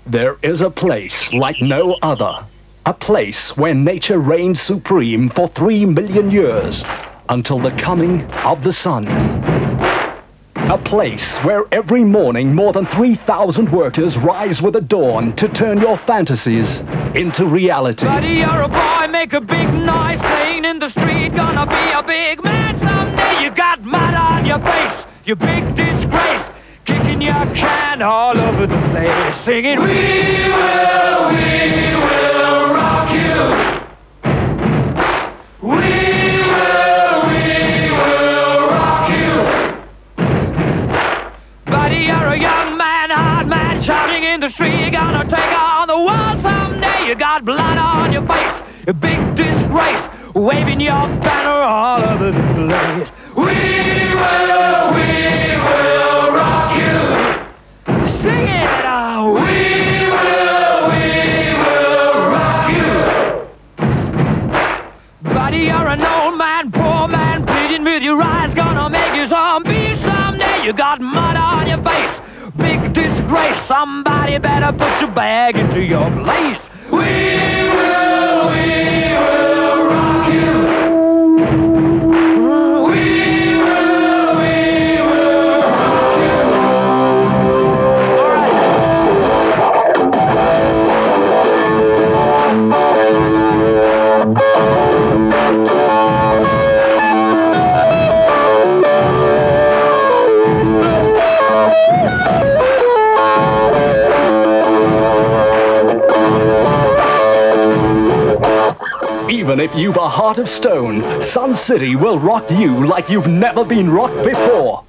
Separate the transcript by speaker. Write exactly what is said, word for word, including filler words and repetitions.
Speaker 1: There is a place like no other. A place where nature reigns supreme for three million years, until the coming of the sun. A place where every morning more than three thousand workers rise with the dawn to turn your fantasies into reality.
Speaker 2: Buddy, you're a boy, make a big noise, playing in the street, gonna be a big man someday. You got mud on your face, you big disgrace, kicking your can all over the place, singing, we will, we will rock you. We will, we will rock you. Buddy, you're a young man, hard man, shouting in the street, you're gonna take on the world someday. You got blood on your face, a big disgrace, waving your banner all over the place. We will, we will rock you. Sing it out. We will, we will rock you. Buddy, you're an old man, poor man, pleading with your eyes, gonna make you zombie someday. You got mud on your face, big disgrace, somebody better put your bag into your place. We will, we will rock you.
Speaker 1: Even if you've a heart of stone, Sun City will rock you like you've never been rocked before.